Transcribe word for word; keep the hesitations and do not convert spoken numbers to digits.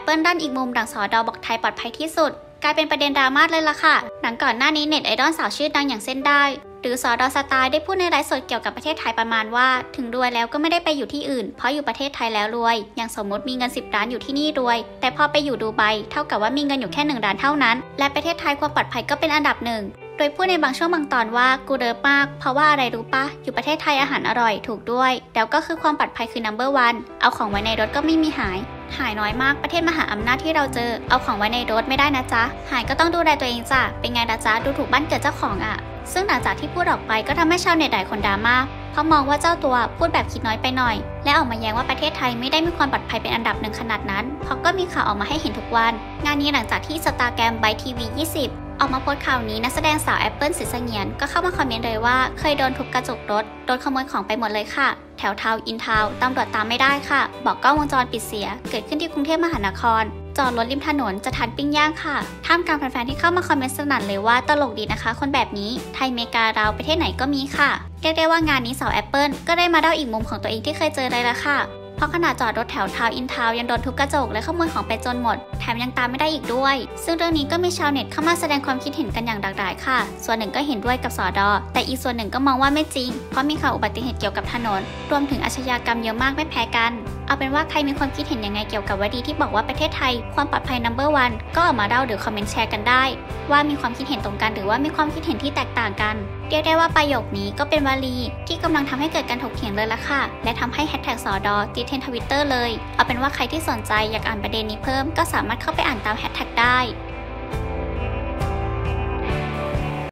Apple ด้านอีกมุมดังสอดอบอกไทยปลอดภัยที่สุดกลายเป็นประเด็นดราม่าเลยล่ะค่ะหลังก่อนหน้านี้เน็ตไอดอลสาวชื่อดังอย่างเส้นได้หรือสอดอสไตล์ได้พูดในไลฟ์สดเกี่ยวกับประเทศไทยประมาณว่าถึงรวยแล้วก็ไม่ได้ไปอยู่ที่อื่นเพราะอยู่ประเทศไทยแล้วรวยอย่างสมมติมีเงินสิบล้านอยู่ที่นี่รวยแต่พอไปอยู่ดูไบเท่ากับว่ามีเงินอยู่แค่หนึ่งล้านเท่านั้นและประเทศไทยความปลอดภัยก็เป็นอันดับหนึ่งโดยพูดในบางช่วงบางตอนว่ากูเดิร์มากเพราะว่าอะไรรู้ปะอยู่ประเทศไทยอาหารอร่อยถูกด้วยแล้วก็คือความปลอดภัยคือ นัมเบอร์ วัน เอาของไว้ในรถก็ไม่มีหายหายน้อยมากประเทศมหาอำนาจที่เราเจอเอาของไว้ในรถไม่ได้นะจ๊ะหายก็ต้องดูแลตัวเองจ้ะเป็นไงล่ะจ๊ะดูถูกบ้านเกิดเจ้าของอ่ะซึ่งหลังจากที่พูดออกไปก็ทำให้ชาวเน็ตหลายคนดราม่าเพราะมองว่าเจ้าตัวพูดแบบคิดน้อยไปหน่อยและออกมาแย้งว่าประเทศไทยไม่ได้มีความปลอดภัยเป็นอันดับหนึ่งขนาดนั้นเพราะก็มีข่าวออกมาให้เห็นทุกวันงานนี้หลังจากที่สตาแกรมไบทีวียี่สิบออกมาโพสต์ข่าวนี้นักแสดงสาว Apple สิเสงียนก็เข้ามาคอมเมนต์เลยว่าเคยโดนทุบกระจกรถโดนขโมยของไปหมดเลยค่ะแถวทาวน์อินทาวน์ตำรวจตามไม่ได้ค่ะบอกกล้องวงจรปิดเสียเกิดขึ้นที่กรุงเทพมหานครจอดรถริมถนนจะทานปิ้งย่างค่ะท่ามกลางแฟนๆที่เข้ามาคอมเมนต์สนั่นเลยว่าตลกดีนะคะคนแบบนี้ไทยอเมริกาเราประเทศไหนก็มีค่ะเรียกได้ว่างานนี้สาว Apple ก็ได้มาเล่าอีกมุมของตัวเองที่เคยเจอเลยละค่ะเพราะขณะจอดรถแถวทาวน์อินทาวน์ยังโดนทุบกระจกและขโมยของไปจนหมดแถมยังตามไม่ได้อีกด้วยซึ่งเรื่องนี้ก็มีชาวเน็ตเข้ามาแสดงความคิดเห็นกันอย่างหลากหลายค่ะส่วนหนึ่งก็เห็นด้วยกับสอดอแต่อีกส่วนหนึ่งก็มองว่าไม่จริงเพราะมีข่าวอุบัติเหตุเกี่ยวกับถนนรวมถึงอาชญากรรมเยอะมากไม่แพ้กันเอาเป็นว่าใครมีความคิดเห็นยังไงเกี่ยวกับวลีที่บอกว่าประเทศไทยความปลอดภัย นัมเบอร์ วัน ก็ออกมาเล่าหรือคอมเมนต์แชร์กันได้ว่ามีความคิดเห็นตรงกันหรือว่ามีความคิดเห็นที่แตกต่างกันเรียกได้ว่าประโยคนี้ก็เป็นวลีที่กำลังทำให้เกิดการถกเถียงเลยละค่ะและทำให้แฮชแท็กสอดอติดเทรนด์ทวิตเตอร์เลยเอาเป็นว่าใครที่สนใจอยากอ่านประเด็นนี้เพิ่มก็สามารถเข้าไปอ่านตามแฮชแท็กได้